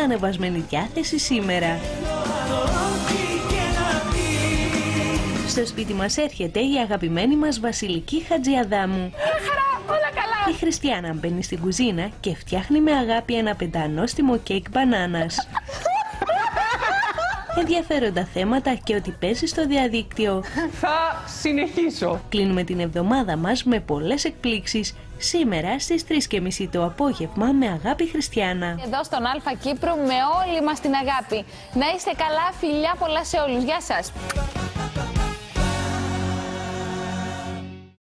ανεβασμένη διάθεση σήμερα. Στο σπίτι μας έρχεται η αγαπημένη μας Βασιλική Χατζιαδάμου. Η Χριστιάνα μπαίνει στην κουζίνα και φτιάχνει με αγάπη ένα πεντανόστιμο κέικ μπανάνας. Ενδιαφέροντα θέματα και ό,τι παίζει στο διαδίκτυο. Θα συνεχίσω. Κλείνουμε την εβδομάδα μας με πολλές εκπλήξεις. Σήμερα στις 3:30 το απόγευμα με Αγάπη Χριστιάνα. Εδώ στον Αλφα Κύπρου με όλη μας την αγάπη. Να είστε καλά, φιλιά πολλά σε όλους. Γεια σας.